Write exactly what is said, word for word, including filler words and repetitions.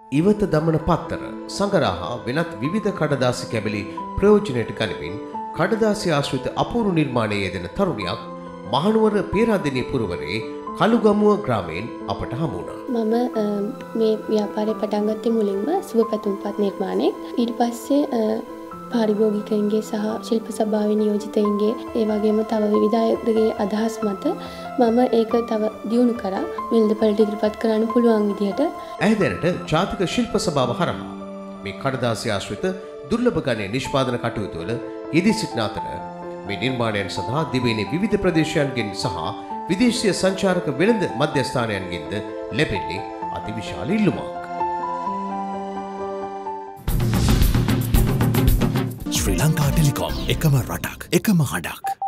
ඉවත දමන පත්තර සංගරහ වෙනත් විවිධ කඩදාසි කැබලි ප්‍රයෝජනයට ගනිමින් කඩදාසි ආශ්‍රිත අපූර්ව නිර්මාණයේ යෙදෙන තරුණියක් මහනුවර පේරාදෙණිය පුරවරේ කළුගමුව ග්‍රාමයෙන් අපට හමු වුණා. මම මේ ව්‍යාපාරය පටන් ගත්තේ මුලින්ම සුව පැතුම්පත් නිර්මාණයෙන්. ඊට පස්සේ පාරිභෝගිකයන්ගේ සහ ශිල්ප සභාවේ නියෝජිතයින්ගේ ඒ වගේම තව විවිධ අයගේ අදහස් මත මම ඒක තව දියුණු කරා වෙළඳපළට ඉදිරිපත් කරන්න පුළුවන් විදිහට. ඇය දැනට ජාතික ශිල්ප සභාව හරහා මේ කඩදාසි ආශ්‍රිත දුර්ලභ ගණයේ නිෂ්පාදන කටයුතු වල යෙදී සිටින අතර මේ නිර්මාණයන් සඳහා දිවයිනේ විවිධ ප්‍රදේශයන්ගෙන් සහ විදේශීය සංචාරක වෙළඳ මධ්‍යස්ථානයන්ගෙන්ද ලැබෙන්නේ අතිවිශාල ඉල්ලුමක්. Sri Lanka Telecom ekama ratak ekama hadak